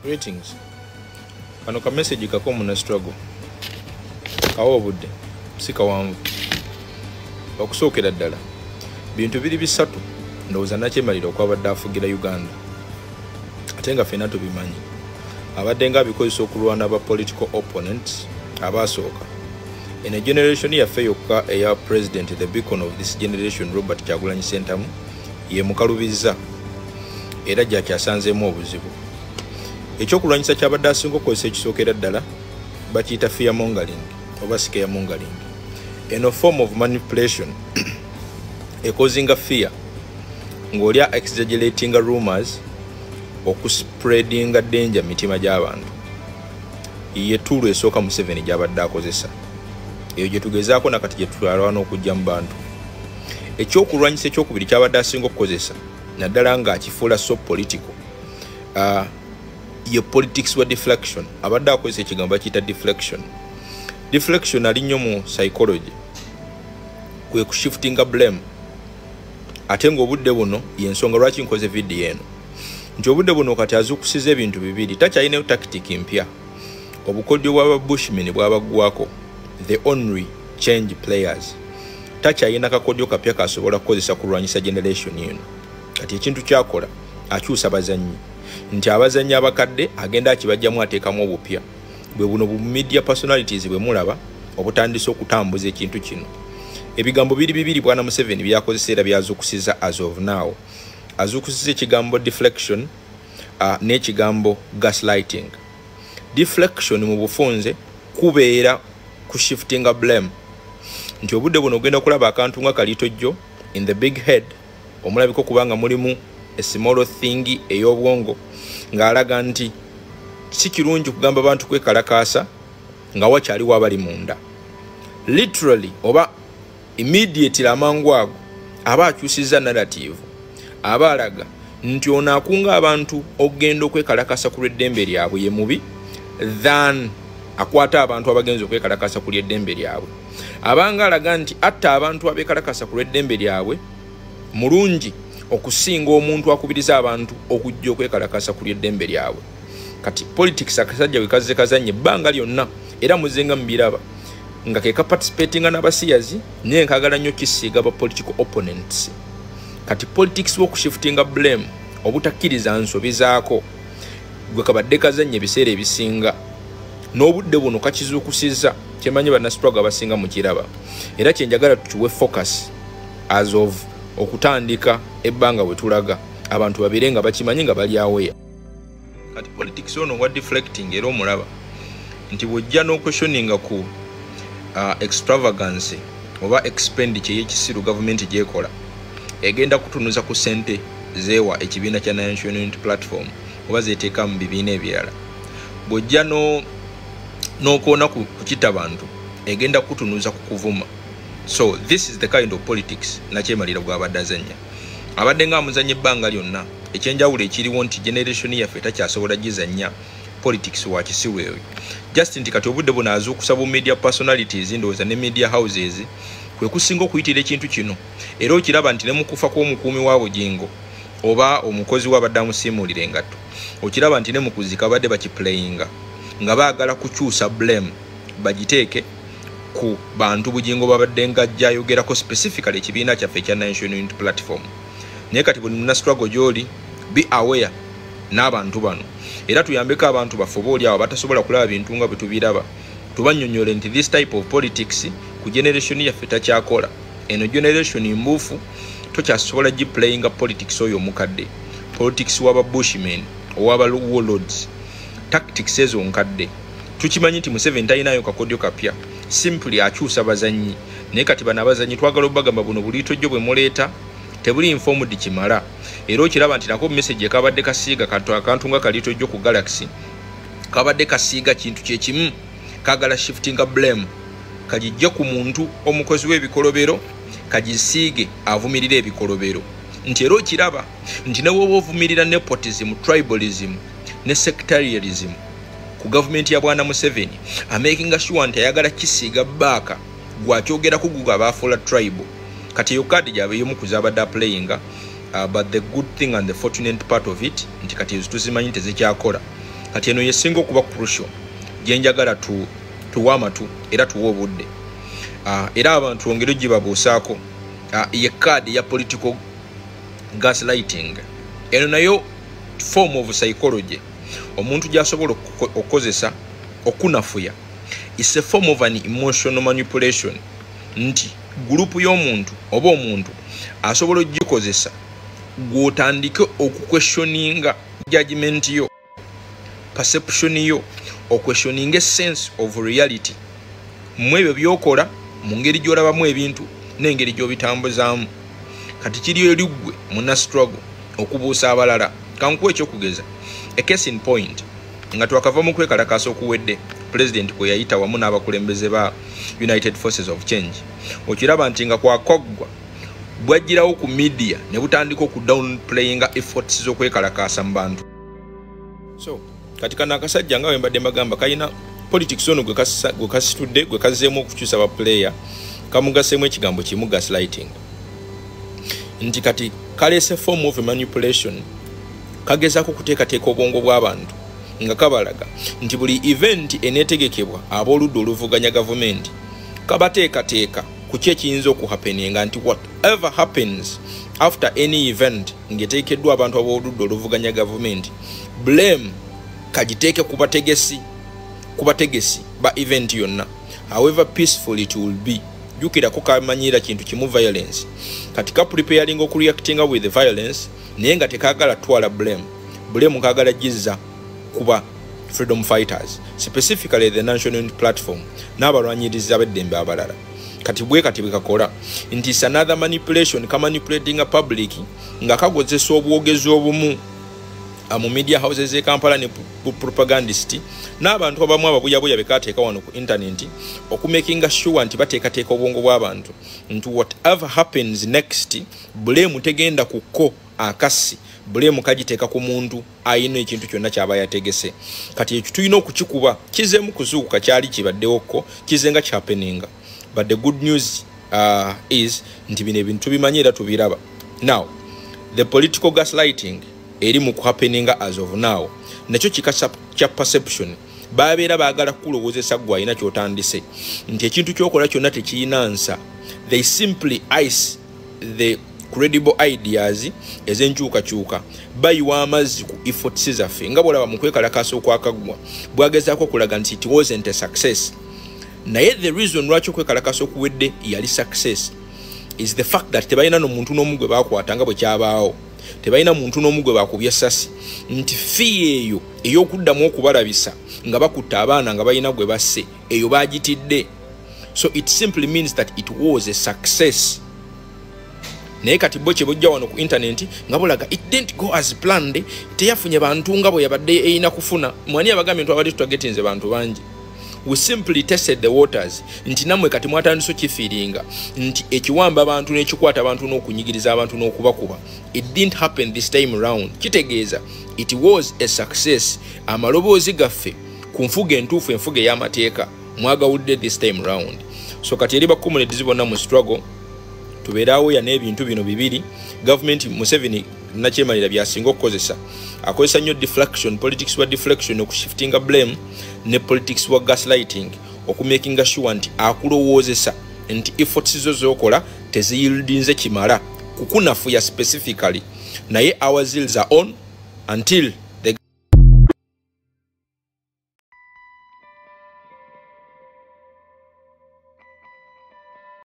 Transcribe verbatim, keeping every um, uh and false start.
Greetings. Kano ka message kako muna struggle. Kawo budde. Sika wangu. Okusookera ddala. Bintu biri bisatu ndowooza nakyemalira okwabadde afugira Uganda. Ate nga ffenna tubimanyi. Abadde nga abikozesa okulwana ba political opponents abaasooka. In a generation yaffe yokka eya president, the beacon of this generation, Robert Kyagulanyi Ssentamu, ye mukalubizza era gyakyasanzeemu obuzibu. Ekyokulwanyisa kyabadde asinga okukozesa ekisookera ddala bakiyita fear mongering oba scare mongering. Eno form of manipulation ekozinga fear ng'olya exaggerating rumors okuspreadinga danger mitima gy'abantu. Ye tool esooka Museveni gy'abadde akozesa. Eyo gye tugezaako nakati gye tutwalwana okujja mu bantu. Ekyokulwanyisa ekyokubiri kyabadde asinga okukozesa naddala ng'akifuula so political. Uh, ye politics wa deflection. Abadde akozesa ekigambo bakiyita deflection. Deflection ali nnyo mu psychology. Kwe kushiftinga blame. Ate ng'obudde buno y'ensonga lwaki nkoze video eno. Nti obudde buno kati azuukusiza ebintu bibiri. Takyalina tactic mpya. Obukodyo bw'aba Bushmen bw'abaggwako. The only change players. Takyalina kakodyo kapya kasobola kukozesa kulwanyisa generation eno. Kati ekintu kyakola akyusa bazannyi. Nti abazannyi abakadde agenda akibajjamu ateekamu obupya. Bwe buno bu media personalities bwe mulaba obutandise okutambuza ekintu kino. Ebigambo biri bibiri bwana Museveni byakozesa era byazuukusiza as of now. Azuukusiza ekigambo deflection uh, n'ekigambo gaslighting. Deflection mu bufunze kubeera kushiftinga blame. Nti obudde buno ogenda okulaba akantu nga kalitojjo in the big head omulabiko kubanga mulimu a small thing ey'obwongo ng'alaga nti si kirungi kugamba abantu kwekalakaasa nga wakyaliwo abali munda. Literally oba immediately amangu ago aba akyusiza narrative aba alaga nti ono akunga abantu okugenda okwekalakasa ku lw'eddembe lyabwe ye mubi than akwata abantu abagenzi okwekalakasa ku lw'eddembe lyabwe. Abanga alaga nti atta abantu abekalakasa ku lw'eddembe lyabwe mulungi okusinga omuntu akubiriza abantu okujja okwekalakasa ku lw'eddembe lyabwe. Kati politics akasajja bwe kazze kazanye ebbanga lyonna era muzenga mubiraba nga ke kaparticipatinga n'abasiyazi naye nkagala nnyo kisiiga ba political opponents. Kati politics w'okushiftinga blame obutakkiriza nsobi zaako gwe kabadde kazanye ebiseera ebisinga n'obudde buno kakizuukusizza kyemanyi bannastruggle abasinga mu kiraba era kyenjagala tukiwe focus as of okutandika ebbanga bwe tulaga abantu babire nga bakimanyi nga bali aware. Kati politics ono wa deflecting era omulaba nti bw'ojja n'okweshoninga ku uh, extravagance oba expenditure y'ekisiru gavumenti gyekola egenda kutunuza ku ssente zeewa ekibiina kya National Unity Platform oba zeeteeka mu bibiina ebirala. Bw'ojja no n'okoona ku kita bantu egenda kutunuza ku kuvuma. So this is the kind of politics nakyemalira bw'abadde azannya. Abadde nga amuzannya ebbanga lyonna ekyenjawulo ekiriwo nti generation yaffe takyasobola gizannya politics wa kisiwewe. Just nti kati obudde buno azuukusa bu media personalities ndowooza ne media houses kwe kusinga okuyitira ekintu kino era okiraba nti ne mu kufa kw'omukuumi wa Bugingo oba omukozi w'abadde amusiimuulira engatto okiraba nti ne mu kuzika badde bakiplayinga nga baagala kukyusa blame bagiteeke ku bantu Bugingo babadde nga ajjayogerako specifically ekibiina kyaffe ekya National Unity Platform. Naye kati buli muna struggle gy'oli be aware n'abantu bano era tuyambeko abantu baffe oba awo batasobola kulaba bintu nga bwe tubiraba tubannyonnyole nti this type of politics ku generation yaffe takyakola. Eno generation mbuufu tokyasobola giplayinga politics oyo omukadde politics w'aba Bushmen ow'aba warlords tactics ezo nkadde. Tukimanyi nti Museveni talinayo kakodyo kapya simply akyusa bazannyi naye kati bano abazannyi twagala obbagamba buno buli tojjo bwe muleeta tebuli informed kimala era okiraba nti nako message ekabadde kasiiga kantu akantu nga kali tojjo ku Galaxy kabadde kasiiga kintu kye kimu kagala shiftinga blame kagijja ku muntu omukozi w'ebikolobero kagisiige avumirira ebikolobero nti era okiraba nti ne woba ovumirira nepotism tribalism ne sectarianism ku government ya bwana Museveni amaking sure nti ayagala kisiiga baaka gwakyogera kuguga abafuula tribe kati yo kadi jabe yomu kuzabada playing uh, but the good thing and the fortunate part of it nti kati tuzimanyi tezekyakola kati eno yesinga okuba crucial gyenjagala tu tuwa amatu era tuwa obudde. Uh, era abantu ongero gibabuusaako uh, ye card ya political gaslighting. Eno nayo form of psychology omuntu gyasobola okukozesa okunafuya. It's a form of an emotional manipulation. Nti gurupu y'omuntu oba omuntu asobola ogikozesa gwotandike okuquestioninga judgment yo, perception yo, okwestioninga sense of reality mwebyo byokola mu ngeri gy'olabamu ebintu n'engeri gy'obitambuzaamu. Kati kiri erigwe muna struggle okubuusa abalala. Kankuwa ekyokugeza, a case in point, nga twakava mu kwekalakaasa okuwedde president kwe yayita wamu n'abakulembeze ba United Forces of Change, okiraba nti nga kwakoggwa bwajjirawo ku media ne butandika oku downplayinga efforts z'okwekalakaasa mu bantu. So kati kana akasajja nga wembadde mbagamba kayina politics ono gwe kasitudde gwe kazzeemu okukyusa ba player kamugaseemu ekigambo kimu gaslighting. Nti kati kaleese form of manipulation kagezaako kuteekateeka obwongo bw'abantu nga kabalaga nti buli event eneetegekebwa ab'oludda oluvuganya gavumenti kabateekateeka ku ki ekiyinza okuhappeninga nti whatever happens after any event ng'eteekeddwa abantu ab'oludda oluvuganya gavumenti, blame kagiteeke ku bategesi ku bategesi ba event yonna, however peaceful it will be. Jukirako kamanyira kintu kimu violence. Kati ka preparing okureactinga with the violence naye nga tekagala twala blame. Blame kagala jizza kuba freedom fighters, specifically the national unity platform n'abalwanyiriza b'eddembe abalala. Kati bwe kati bikakola nti is another manipulation ka manipulating a public nga kagozesa obwogezi obumu mu media houses e Kampala ne propagandist n'abantu abamu ababuyabuya bekateeka wano ku internet okumakinga sure nti bateekateeka obwongo bw'abantu nti whatever happens next blame tegenda kuko akasi, blame kagiteeka ku muntu ayina ekintu kyonna kyaba yategese. Kati ekyo tulina okukikuba kizeemu kuzuukuka kyali kibaddewoko kizenga kyappeninga. But the good news uh, is nti bino ebintu bimanyi era tubiraba. Now the political gaslighting eri mu happeninga as of now nakyo kikasa kya perception. Babeera baagala kulowoozesa gwe alina kyotandise nti ekintu kyokola kyonna tekiyina nsa. They simply ice the credible ideas ezenkyukakyuka bayiwa amazzi ku efforts zaffe nga bwolaba mu kwekalakaasa okwakaggwa bwagezaako okulaga nti it wasn't a success. Naye the reason lwaki okwekalakaasa okuwedde yali success is the fact that tebalina n'omuntu n'omu gwe baakwata nga bwe kyabaawo, tebalina muntu n'omu gwe baakubya essasi, nti fii eyo ey'okuddamu okubalabisa nga bakutta abaana nga balina gwe basse eyo baagitidde. So it simply means that it was a success. Naye kati bo kye bujja wano ku internet nga bulaga it didn't go as planned, teyafunye bantu nga bwe yabadde eyina kufuna. Mwani abagambye nti abadde tutagetinze bantu bangi. We simply tested the waters. Nti namwe kati mwatandise kifiringa nti ekiwamba abantu n'ekikwata abantu n'okunyigiriza abantu n'okubakuba. It didn't happen this time around. Kitegeeza it was a success. Amaloboozi gaffe ku nfuga entuufu enfuga ey'amateeka mwagawudde this time around. So kati eri bakomuledi zibonna mu struggle tubeerawo ya n'ebintu bino bibiri. Government Museveni nakyemalira byasinga okukozesa akozesa nnyo deflection, politics wa deflection okushiftinga blame ne politics wa gaslighting okumakinga sure nti akulowoozesa nti efforts zo zokola teziyildinze kimala kukunafuya specifically naye our zeals are on until